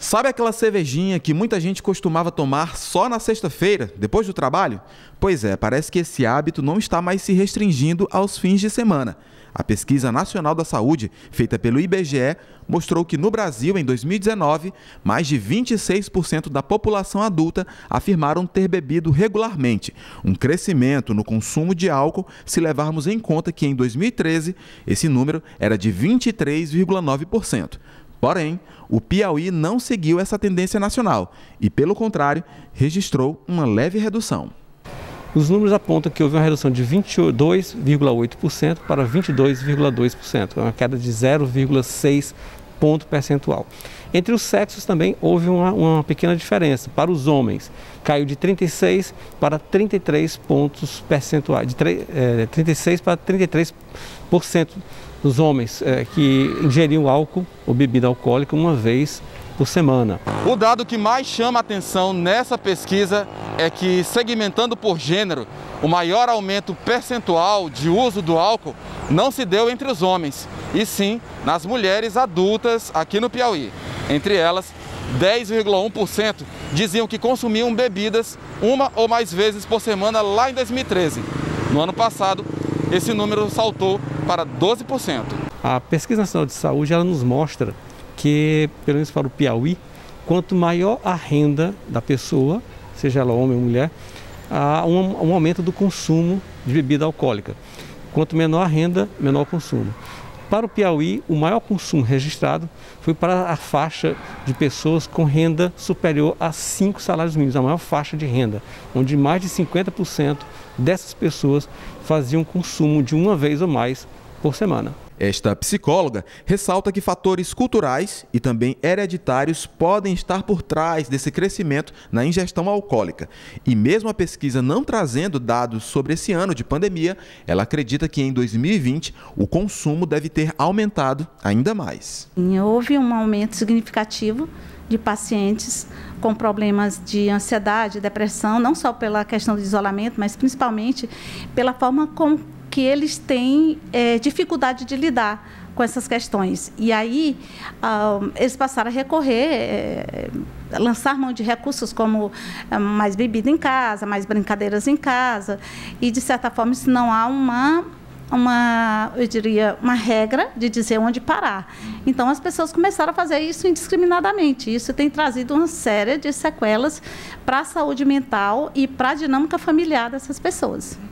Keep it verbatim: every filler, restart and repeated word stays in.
Sabe aquela cervejinha que muita gente costumava tomar só na sexta-feira, depois do trabalho? Pois é, parece que esse hábito não está mais se restringindo aos fins de semana. A Pesquisa Nacional da Saúde, feita pelo I B G E, mostrou que no Brasil, em dois mil e dezenove, mais de vinte e seis por cento da população adulta afirmaram ter bebido regularmente, um crescimento no consumo de álcool se levarmos em conta que em dois mil e treze esse número era de vinte e três vírgula nove por cento. Porém, o Piauí não seguiu essa tendência nacional e, pelo contrário, registrou uma leve redução. Os números apontam que houve uma redução de vinte e dois vírgula oito por cento para vinte e dois vírgula dois por cento, uma queda de zero vírgula seis ponto percentual. Entre os sexos também houve uma, uma pequena diferença. Para os homens, caiu de trinta e seis para trinta e três pontos percentuais, de é, trinta e seis para trinta e três por cento dos homens é, que ingeriam álcool ou bebida alcoólica uma vez por semana. O dado que mais chama a atenção nessa pesquisa é que, segmentando por gênero, o maior aumento percentual de uso do álcool não se deu entre os homens, e sim nas mulheres adultas aqui no Piauí. Entre elas, dez vírgula um por cento diziam que consumiam bebidas uma ou mais vezes por semana lá em dois mil e treze. No ano passado, esse número saltou para doze por cento. A Pesquisa Nacional de Saúde ela nos mostra que, pelo menos para o Piauí, quanto maior a renda da pessoa, seja ela homem ou mulher, há um, um aumento do consumo de bebida alcoólica. Quanto menor a renda, menor o consumo. Para o Piauí, o maior consumo registrado foi para a faixa de pessoas com renda superior a cinco salários mínimos, a maior faixa de renda, onde mais de cinquenta por cento dessas pessoas faziam consumo de uma vez ou mais por semana. Esta psicóloga ressalta que fatores culturais e também hereditários podem estar por trás desse crescimento na ingestão alcoólica. E mesmo a pesquisa não trazendo dados sobre esse ano de pandemia, ela acredita que em dois mil e vinte o consumo deve ter aumentado ainda mais. Houve um aumento significativo de pacientes com problemas de ansiedade, depressão, não só pela questão do isolamento, mas principalmente pela forma com que eles têm é, dificuldade de lidar com essas questões. E aí, ah, eles passaram a recorrer, é, lançar mão de recursos como é, mais bebida em casa, mais brincadeiras em casa, e, de certa forma, isso não há uma, uma, eu diria, uma regra de dizer onde parar. Então, as pessoas começaram a fazer isso indiscriminadamente. Isso tem trazido uma série de sequelas para a saúde mental e para a dinâmica familiar dessas pessoas.